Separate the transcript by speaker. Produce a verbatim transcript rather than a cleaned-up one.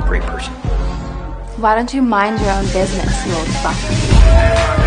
Speaker 1: great person.
Speaker 2: Why don't you mind your own business, you old fuck?